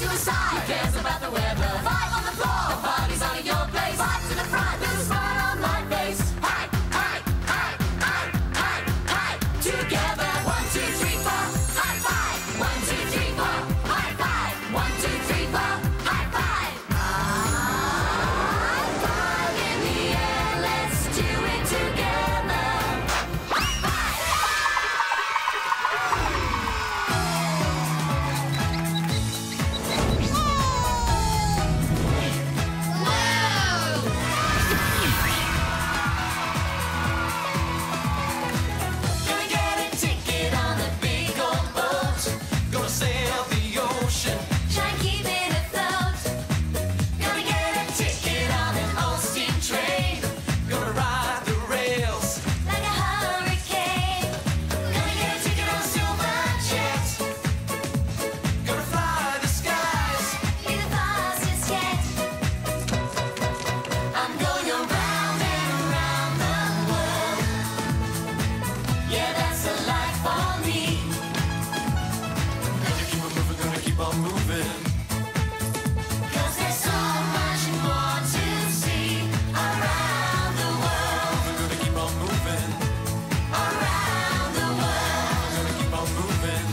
to the side. Who cares about the weather? 5 on the floor. The party's on at your place. 5 to the front. There's a smile on my face. Hi, hi, hi, hi, hi, hi. Together. 1, 2, 3, 4. High five. 1, 2, 3, 4. High five. 1, 2, 3, 4. High five. High five in the air. Let's do it together. High five. Gonna get a ticket on the big old boat. Gonna sail the ocean. Try and keep it afloat. Gonna get a ticket on an old steam train. Gonna ride the rails. Like a hurricane. Gonna get a ticket on a silver jet. Gonna fly the skies. Be the fastest yet. I'm going around and around the world. Yeah, that's the life for me. Gonna keep on moving, gonna keep on moving. 'Cause there's so much more to see around the world. Gonna keep on moving. Around the world. Gonna keep on moving.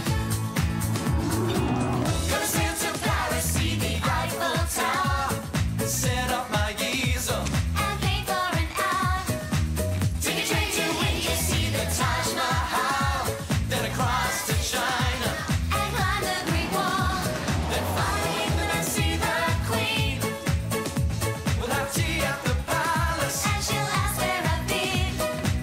Gonna sail to Paris, see the Eiffel Tower. Set up my easel. And pay for an hour. Take a train to India, see the Taj Mahal. Then across to China. And climb the Great Wall. Then Fly to England and see the Queen. we'll have tea at the palace. And she'll ask where I've been.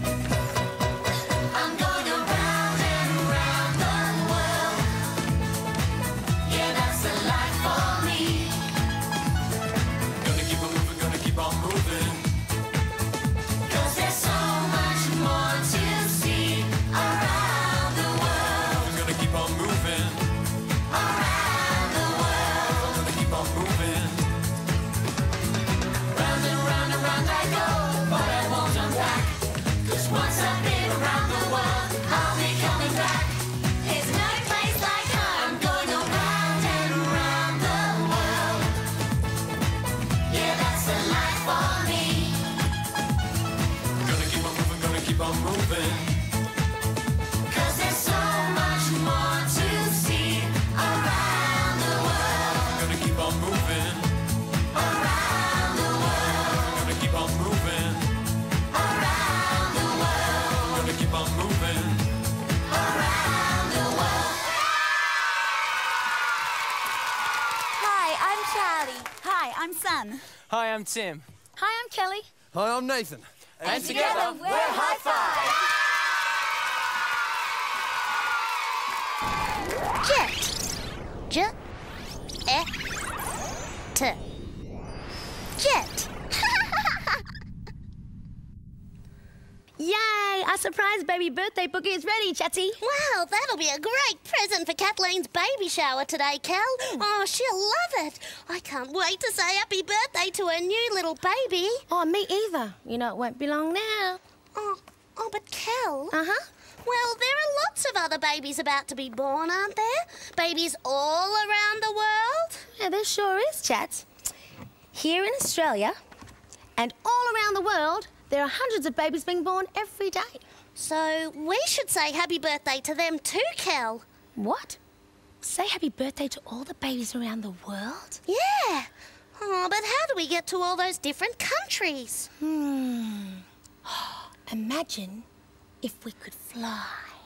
I'm going around and around the world. Yeah, that's the life for me. Gonna keep on moving, gonna keep on moving. 'Cause there's so much more to see around the world. Gonna keep on moving. Around the world. Gonna keep on moving. Round and round and round I go, but I won't turn back. 'Cause once I've been around the world, I'll be coming back. There's no place like home. I'm going around and around the world. Yeah, that's the life for me. Gonna keep on moving, gonna keep on moving. 'Cause there's so much more to see around the world. Gonna keep on moving. Around the world. Gonna keep on moving. Around the world. Gonna keep on moving. Around the world. Hi, I'm Charlie. Hi, I'm Sun. Hi, I'm Tim. Hi, I'm Kelly. Hi, I'm Nathan. And together, we're Hi-5. Jet. J. E. T. Jet. Yay! Our surprise baby birthday boogie is ready, Chatty. Wow, that'll be a great present for Kathleen's baby shower today, Kel. Oh, she'll love it. I can't wait to say happy birthday to her new little baby. Oh, me either. You know, it won't be long now. Oh, but Kel. Uh-huh. Well, there are lots of other babies about to be born, aren't there? Babies all around the world. Yeah, there sure is, Chats. Here in Australia and all around the world, there are hundreds of babies being born every day. So we should say happy birthday to them too, Kel. What? Say happy birthday to all the babies around the world? Yeah. Oh, but how do we get to all those different countries? Imagine if we could fly.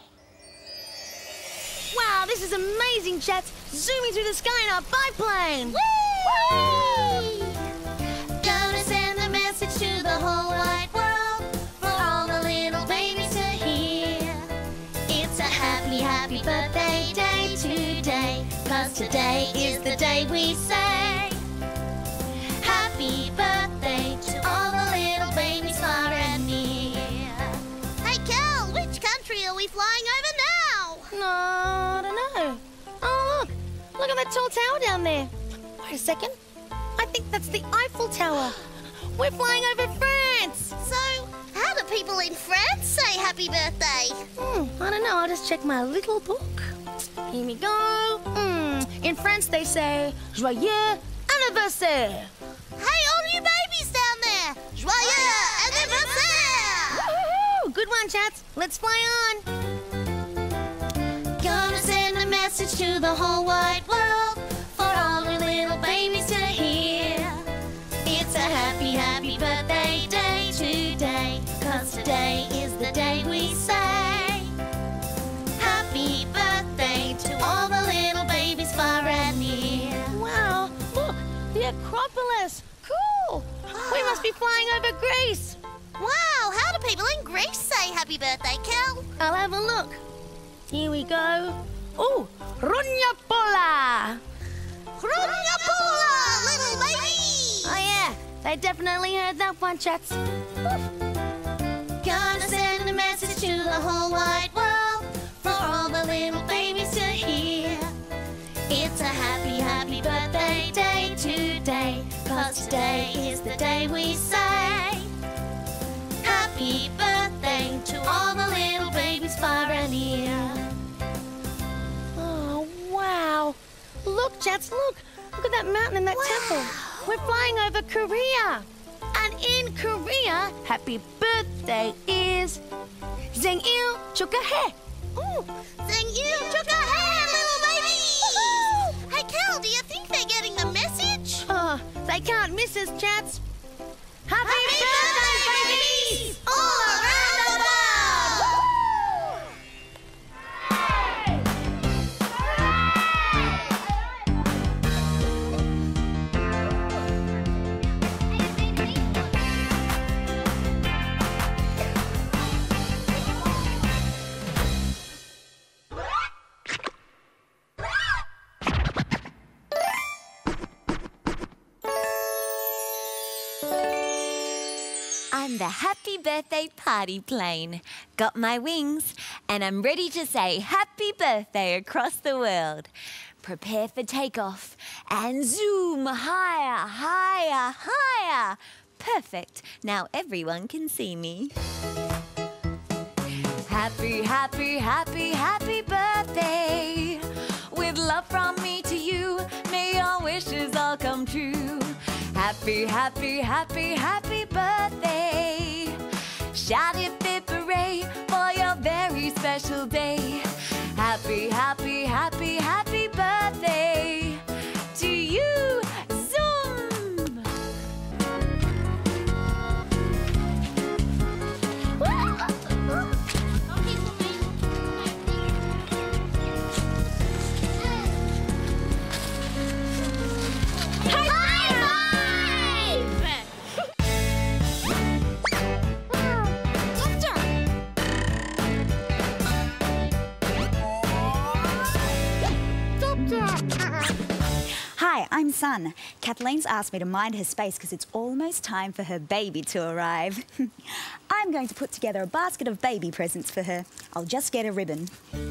Wow, this is amazing, Chats. Zooming through the sky in our biplane. Whee! Gonna send a message to the whole wide world for all the little babies to hear. It's a happy, happy birthday day today, 'cause today is the day we say happy birthday to all the little babies far and near. Hey, Kel, which country are we flying over now? No, I don't know. Oh, look at that tall tower down there. Wait a second. I think that's the Eiffel Tower. We're flying over France. So, how do people in France say happy birthday? I don't know. I'll just check my little book. Here we go. In France, they say joyeux anniversaire. Hey, all you babies down there! Joyeux anniversaire! Woohoo! Good one, chats. Let's fly on. Gonna send a message to the whole wide world for all the little babies to hear. It's a happy, happy birthday day today, 'cause today is the day we say happy birthday to all the little babies far and near. Wow, look, the Acropolis. Cool. We must be flying over Greece. Wow, how do people in Greece say happy birthday, Kel? I'll have a look. Here we go. Oh, Runyapola. Runyapola, little baby! Oh, yeah, they definitely heard that one, chats. Gonna send a message to the whole wide world for all the little babies to hear. It's a happy, happy birthday day today, 'cause today is the day we say happy birthday to all the little babies far and near. Oh, wow. Look, chats, look. Look at that mountain and that temple. We're flying over Korea. And in Korea, happy birthday is 생일 축하해. Ooh, 생일 축하해, little babies! Hey, Kel, do you think they're getting the message? Oh, they can't miss us, chats. Happy birthday, babies! All around the world! I'm the happy birthday party plane. Got my wings, and I'm ready to say happy birthday across the world. Prepare for takeoff and zoom higher, higher, higher. Perfect. Now everyone can see me. Happy, happy, happy, happy birthday. With love from me to you, may your wishes all come true. Happy, happy, happy, happy birthday. Shout it, bip, hooray for your very special day. Happy, happy, happy, happy birthday to you. Zoom! Hi, I'm Sun. Kathleen's asked me to mind her space because it's almost time for her baby to arrive. I'm going to put together a basket of baby presents for her. I'll just get a ribbon.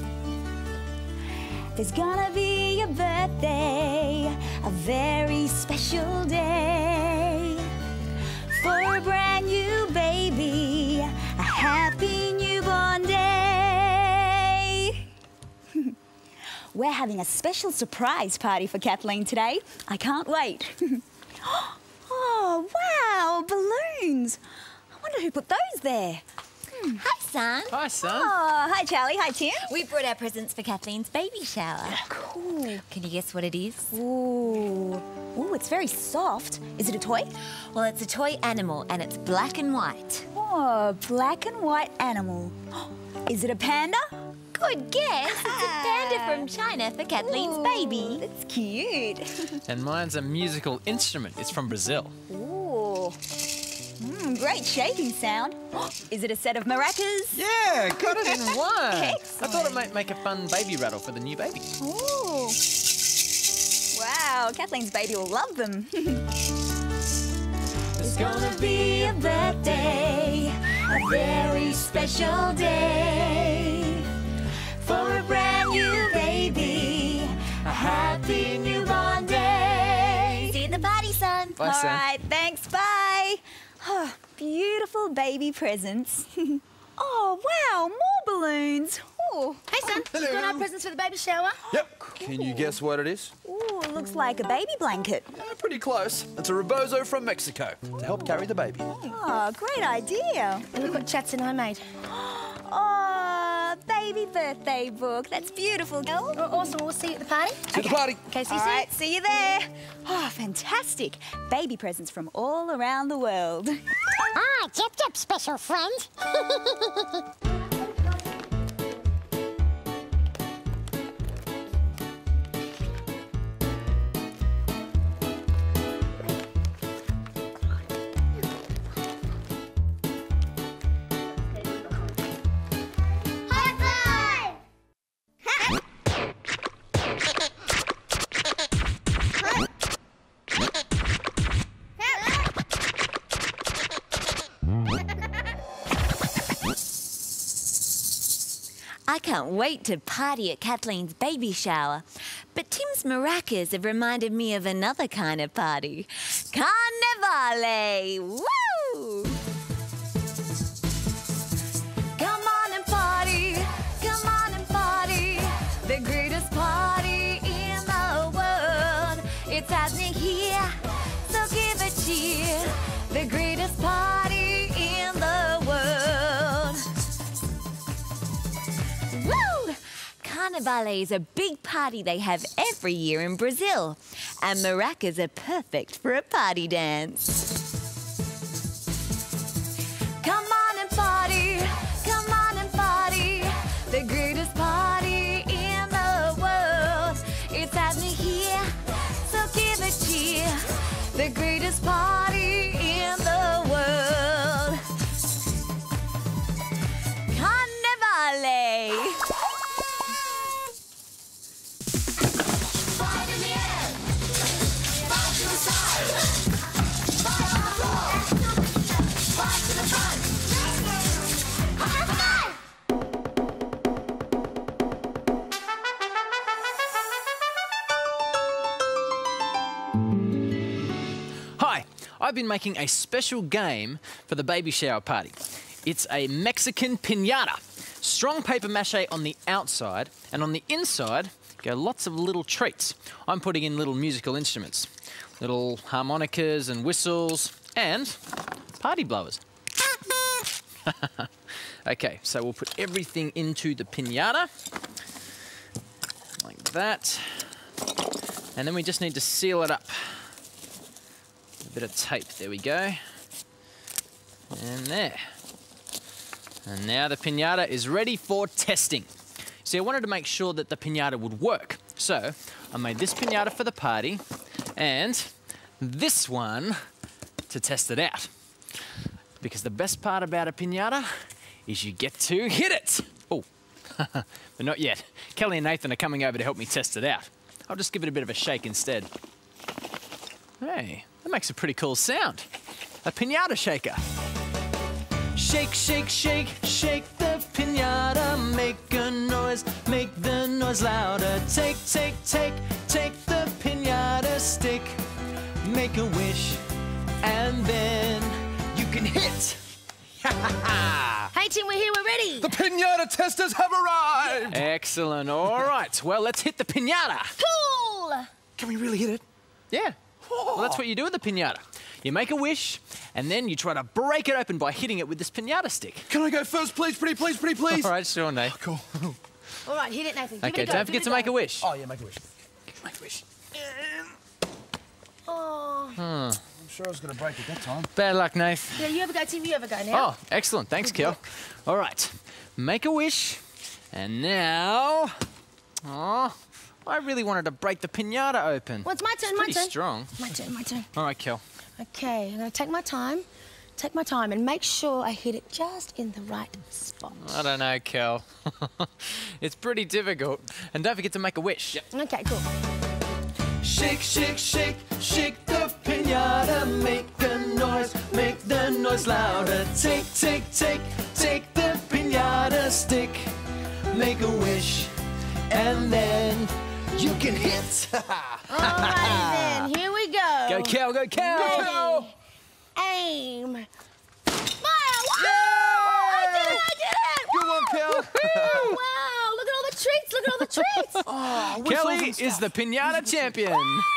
There's gonna be a birthday, a very special day. For a brand new baby, a happy newborn day. We're having a special surprise party for Kathleen today. I can't wait. Oh, wow, balloons. I wonder who put those there. Hi, Son. Hi, son. Oh, hi, Charlie. Hi, Tim. We brought our presents for Kathleen's baby shower. Cool. Can you guess what it is? Ooh. Ooh, it's very soft. Is it a toy? Well, it's a toy animal and it's black and white. Oh, black and white animal. Is it a panda? Good guess. It's a panda from China for Kathleen's baby. That's cute. And mine's a musical instrument. It's from Brazil. Ooh. Great shaking sound. Is it a set of maracas? Yeah, got it in one. I Excellent. thought it might make a fun baby rattle for the new baby. Ooh. Wow, Kathleen's baby will love them. It's gonna be a birthday, a very special day. For a brand new baby, a happy newborn day. See you at the party, Son. Bye, son. All right, thanks, bye. Oh, beautiful baby presents. Oh, wow, more balloons. Ooh. Hey, son. You got our presents for the baby shower? Yep. Can you guess what it is? Ooh, looks like a baby blanket. Pretty close. It's a rebozo from Mexico to help carry the baby. Oh, great idea. And look what Chats and I made. Oh, baby birthday book. That's beautiful, girl. Oh, awesome. We'll see you at the party. See you at the party. Okay, see you All soon. right, see you there. Oh, fantastic. Baby presents from all around the world. Ah, Jip Jip, special friend. High-five! I can't wait to party at Kathleen's baby shower. But Tim's maracas have reminded me of another kind of party. Carnivale! Woo! Come on and party, come on and party. The greatest party in the world. It's happening here, so give a cheer. The greatest party in the world. Woo! Carnivale is a big party they have every year in Brazil. And maracas are perfect for a party dance. Come on and party, come on and party. The greatest party in the world. It's happening here, so give a cheer. The greatest party in the world. Carnivale! Fight in the air! Fight to the side! Fight on the floor! Fight to the front! High-five! Hi, I've been making a special game for the baby shower party. It's a Mexican piñata. Strong paper mache on the outside, and on the inside go lots of little treats. I'm putting in little musical instruments, little harmonicas and whistles, and party blowers. Okay, so we'll put everything into the piñata, like that. And then we just need to seal it up. A bit of tape, there we go. And there. And now the piñata is ready for testing. See, I wanted to make sure that the piñata would work. So I made this piñata for the party and this one to test it out. Because the best part about a piñata is you get to hit it. Oh, but not yet. Kelly and Nathan are coming over to help me test it out. I'll just give it a bit of a shake instead. Hey, that makes a pretty cool sound. A piñata shaker. Shake, shake, shake, shake the piñata. Make a noise, make the noise louder. Take, take, take, take the piñata stick. Make a wish, and then you can hit. Hey, Tim, we're here. We're ready. The piñata testers have arrived! Excellent. All right. Well, let's hit the piñata. Cool. Can we really hit it? Yeah. Well, that's what you do with the piñata. You make a wish, and then you try to break it open by hitting it with this piñata stick. Can I go first, please, pretty please, pretty please? All right, sure, Nate. Cool. All right, hit it, Nathan. Give Okay, it a go. don't forget to make a wish. Oh, yeah, make a wish. Make a wish. Oh. I'm sure I was going to break it that time. Bad luck, Nath. Yeah, you have a go, Tim. You have a go now. Oh, excellent. Thanks, Kel. All right. Make a wish. And now... Oh, I really wanted to break the piñata open. Well, it's my turn, It's my pretty turn. strong. My turn, my turn. All right, Kel. Okay, I'm going to take my time. Take my time and make sure I hit it just in the right spot. I don't know, Kel. It's pretty difficult. And don't forget to make a wish. Yep. Okay, cool. Shake, shake, shake, shake the piñata. Make the noise louder. Take, take, take, take the piñata stick. Make a wish, and then you can hit. Alrighty then, here we go. Go, Kel, go, Kel. Ready, aim, fire! Woo! Yay! I did it! Good one, Kel. Oh, wow! look at all the treats. Oh, Kelly is the pinata champion.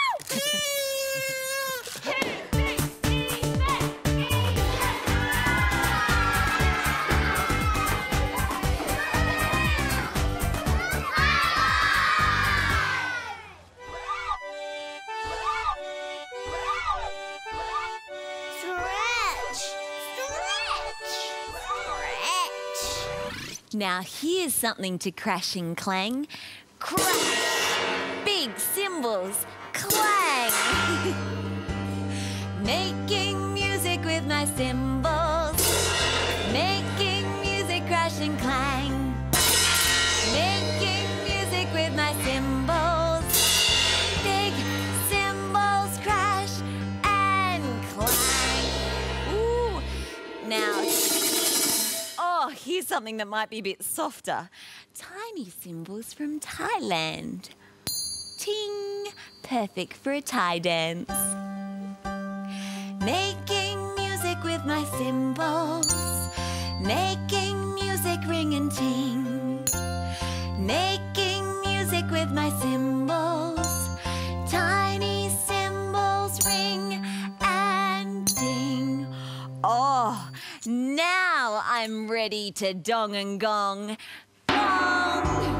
Now here's something to crash and clang. Crash! Big cymbals, clang! Making music with my cymbals. Making music crash and clang. Making music with my cymbals. Big cymbals crash and clang. Ooh! Now, oh, here's something that might be a bit softer. Tiny cymbals from Thailand. Ting! Perfect for a Thai dance. Making music with my cymbals. Making music ring and ting. Making music with my cymbals. Tiny cymbals ring and ding. Oh, now I'm ready to dong and gong. Gong!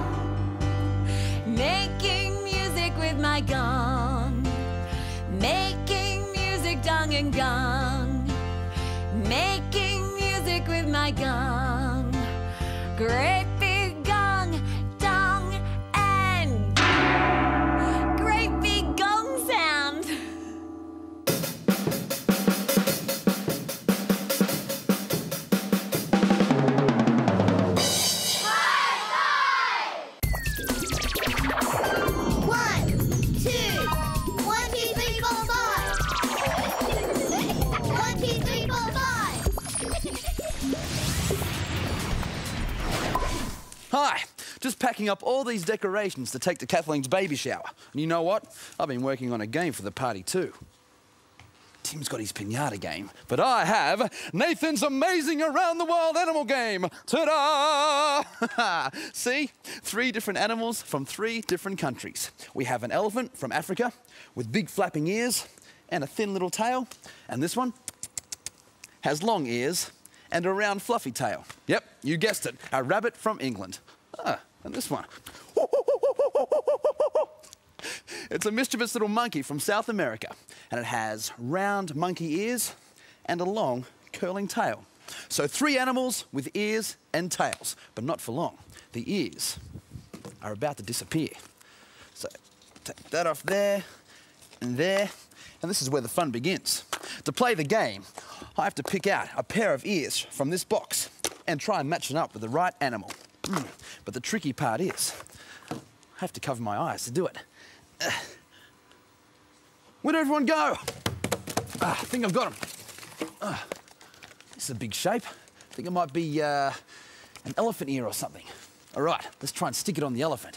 Making music with my gong. Making music dong and gong. Making music with my gong. Great big gong, dong, and great big gong sound. Hi, just packing up all these decorations to take to Kathleen's baby shower. And you know what? I've been working on a game for the party too. Tim's got his pinata game, but I have Nathan's amazing around the world animal game. Ta-da! See? 3 different animals from 3 different countries. We have an elephant from Africa with big flapping ears and a thin little tail. And this one has long ears and a round fluffy tail. Yep, you guessed it, a rabbit from England. Ah, and this one. It's a mischievous little monkey from South America, and it has round monkey ears and a long curling tail. So 3 animals with ears and tails, but not for long. The ears are about to disappear. So take that off there, and this is where the fun begins. To play the game, I have to pick out a pair of ears from this box and try and match them up with the right animal. But the tricky part is, I have to cover my eyes to do it. Where'd everyone go? I think I've got them. This is a big shape. I think it might be an elephant ear or something. All right, let's try and stick it on the elephant.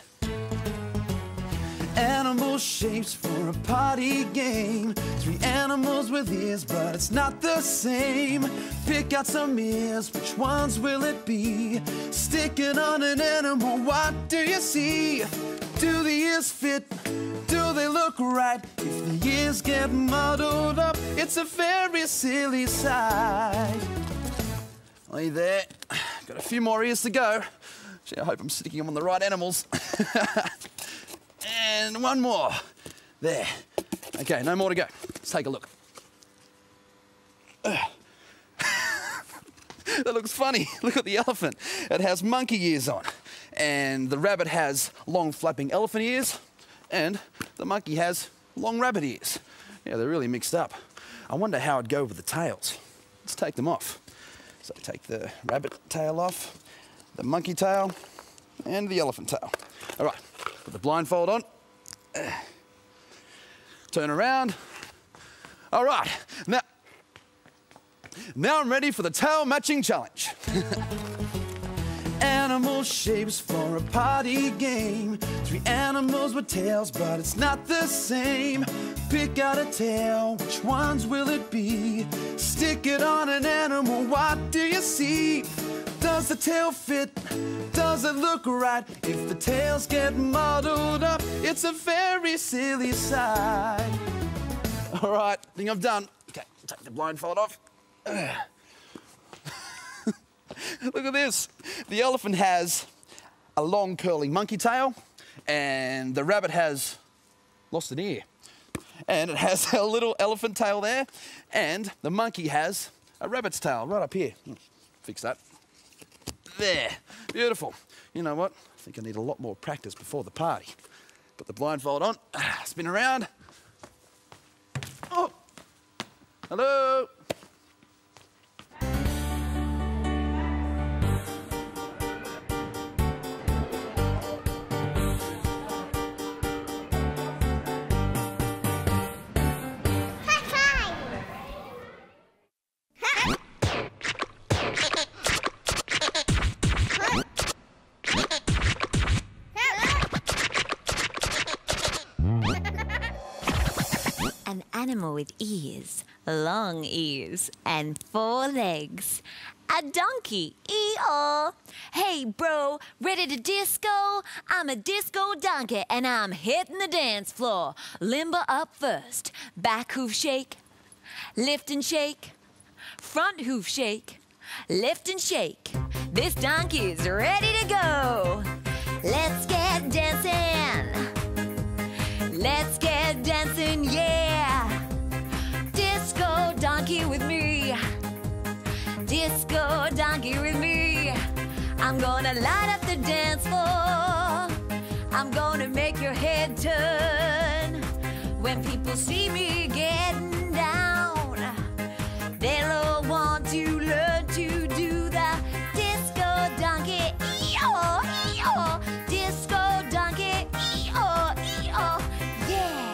Animal shapes for a party game. 3 animals with ears, but it's not the same. Pick out some ears, which ones will it be? Stick it on an animal, what do you see? Do the ears fit? Do they look right? If the ears get muddled up, it's a very silly sight. Lay there. Got a few more ears to go. Gee, I hope I'm sticking them on the right animals. And one more. There. Okay, no more to go. Let's take a look. That looks funny. Look at the elephant. It has monkey ears on. And the rabbit has long flapping elephant ears. And the monkey has long rabbit ears. Yeah, they're really mixed up. I wonder how it'd go with the tails. Let's take them off. So take the rabbit tail off, the monkey tail, and the elephant tail. All right. Put the blindfold on. Turn around. All right. Now I'm ready for the tail matching challenge. Animal shapes for a party game. 3 animals with tails, but it's not the same. Pick out a tail, which ones will it be? Stick it on an animal, what do you see? Do Does the tail fit? Does it look right? If the tails get muddled up, it's a very silly sight. All right, I think I'm done. Okay, take the blindfold off. Look at this. The elephant has a long curling monkey tail, and the rabbit has lost an ear. And it has a little elephant tail there, and the monkey has a rabbit's tail right up here. Fix that. There. Beautiful. You know what? I think I need a lot more practice before the party. Put the blindfold on, spin around. Oh! Hello? An animal with ears, long ears, and 4 legs. A donkey, ee-aw. Hey, bro, ready to disco? I'm a disco donkey, and I'm hitting the dance floor. Limber up first, back hoof shake, lift and shake, front hoof shake, lift and shake. This donkey's ready to go. Let's get dancing. Let's get dancing, yeah. Disco donkey with me. Disco donkey with me. I'm gonna light up the dance floor. I'm gonna make your head turn. When people see me getting down, they'll all want to learn to do the disco donkey. Ee-aw, ee-aw. Disco donkey. Ee-aw, ee-aw. Yeah.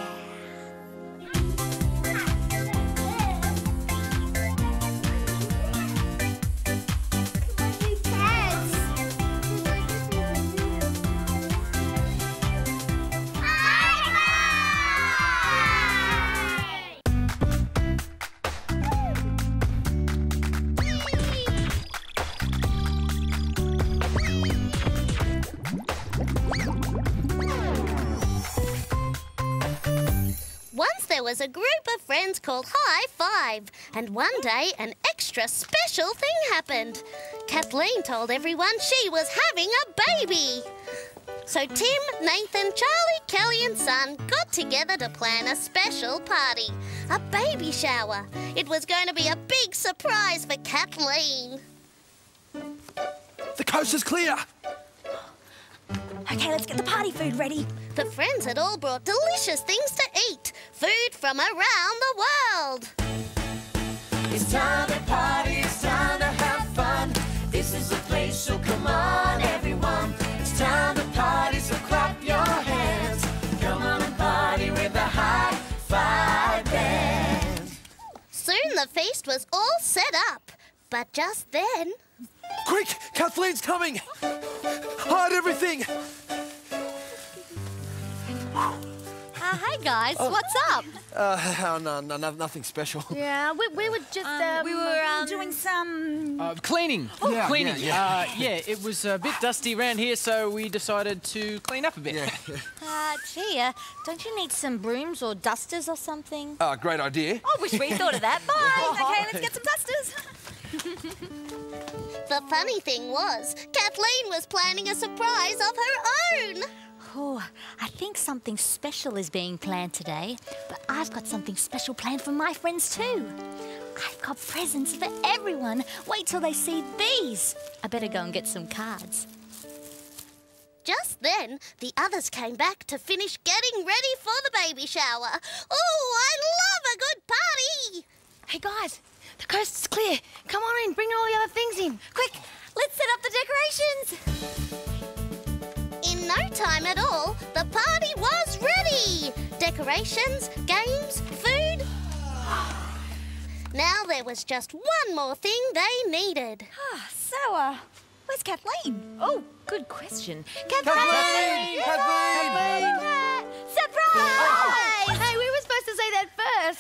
Once there was a group of friends called Hi-5, and one day an extra special thing happened. Kathleen told everyone she was having a baby. So Tim, Nathan, Charlie, Kelly and Son got together to plan a special party, a baby shower. It was going to be a big surprise for Kathleen. The coast is clear. Okay, let's get the party food ready. The friends had all brought delicious things to eat, food from around the world. It's time to party, it's time to have fun. This is the place, so come on, everyone. It's time to party, so clap your hands. Come on and party with the Hi-5 band. Soon the feast was all set up, but just then... Quick, Kathleen's coming. Hide everything. Hey guys, what's up? No, nothing special. Yeah, we were just We were doing some... Cleaning. Yeah, Cleaning. yeah. It was a bit dusty around here, so we decided to clean up a bit. Gee, don't you need some brooms or dusters or something? Great idea. I wish we thought of that. Bye. Okay, let's get some dusters. The funny thing was, Kathleen was planning a surprise of her own. Oh, I think something special is being planned today, but I've got something special planned for my friends too. I've got presents for everyone. Wait till they see these. I better go and get some cards. Just then, the others came back to finish getting ready for the baby shower. Oh, I love a good party! Hey guys, the coast is clear. Come on in, bring all the other things in. Quick, let's set up the decorations. In no time at all, the party was ready. Decorations, games, food. Now there was just one more thing they needed. So, where's Kathleen? Oh, good question. Kathleen! Kathleen! Surprise! Hey, we were supposed to say that first.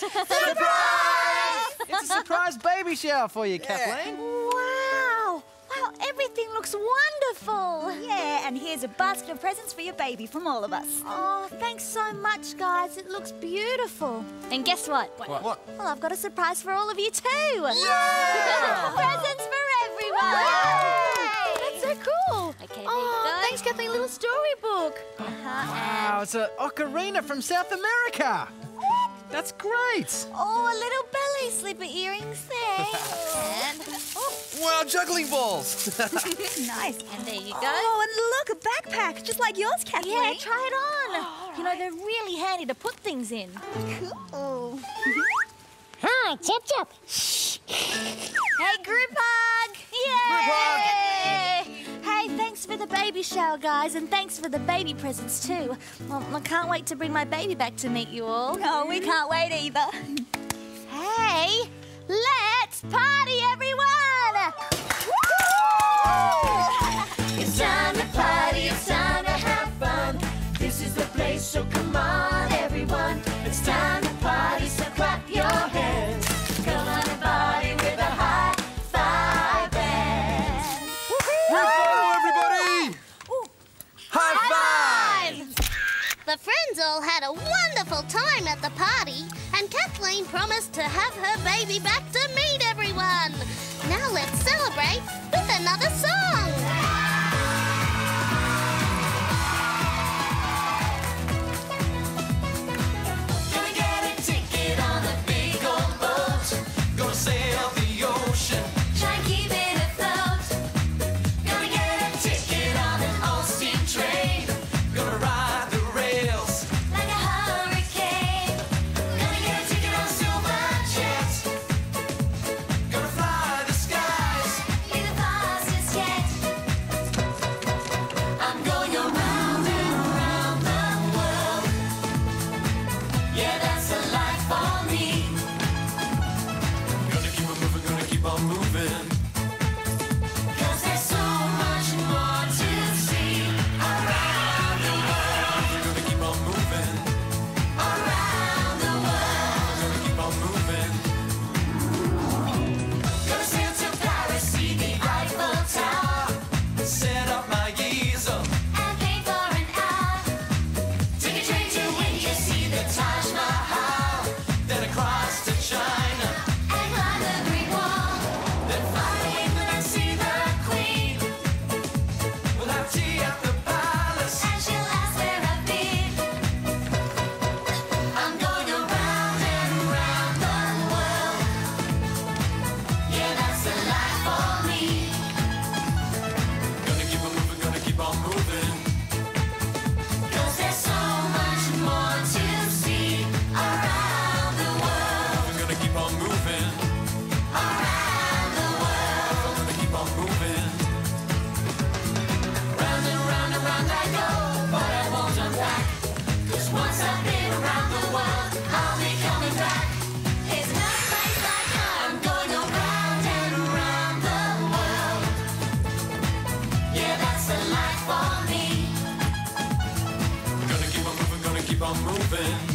Surprise! It's a surprise baby shower for you, Kathleen. Wow. Wow, everything looks wonderful. Yeah, and here's a basket of presents for your baby from all of us. Oh, thanks so much, guys. It looks beautiful. And guess what? What? Well, I've got a surprise for all of you too. Yeah! Presents for everyone. Yay! That's so cool. Okay, there you Oh, go. thanks, Kathleen. Little storybook. Wow, it's an ocarina from South America. That's great. Oh, a little belly slipper earrings there. And, Wow, juggling balls. Nice. and there you go. Oh, and look, a backpack, just like yours, Kathleen. Yeah, try it on. You know, they're really handy to put things in. Cool. Hi, Chip Chip. Hey, group hug! Yay! Hey, thanks for the baby shower, guys, and thanks for the baby presents too. Well, I can't wait to bring my baby back to meet you all. Oh, we can't wait either. Hey, let's party, everyone! It's time to party, it's time to have fun. This is the place, so come on, everyone. It's time to party, so clap your hands. Come on and party with a Hi-5 band. Hello, everybody. High five. The friends all had a wonderful time at the party, and Kathleen promised to have her baby back to meet everyone. Now let's celebrate with another song. Gonna get a ticket on a big old boat. Gonna sail the ocean. Try and keep it afloat. Gonna get a ticket on an old steam train. Gonna ride the rails. Like a hurricane. Gonna get a ticket on a silver jet. Gonna fly the skies. Be the fastest yet. I'm going around and around the world. Yeah, that's the life for me. Gonna keep on moving, gonna keep on moving. 'Cause there's so much more to see around the world. Gonna keep on moving. Around the world. Gonna keep on moving. Gonna sail to Paris, see the Eiffel Tower. Set up my easel. And pay for an hour. Take a train to India, see the Taj Mahal. Then across to China. And climb the Great Wall. Then Fly to England and see the Queen. we'll have tea at the palace. And she'll ask where I've been. I'm going around and around the world. Yeah, that's the life for me. Gonna keep on moving, gonna keep on moving. 'Cause there's so much more to see around the world. Gonna keep on moving. Around the world. Gonna keep on moving. Round and round and round I go, but I won't turn back. 'Cause once I've been around the world, I'll be coming back. There's no place like home. I'm going around and around the world. Yeah, that's the life for me. Gonna keep on moving, gonna keep on moving.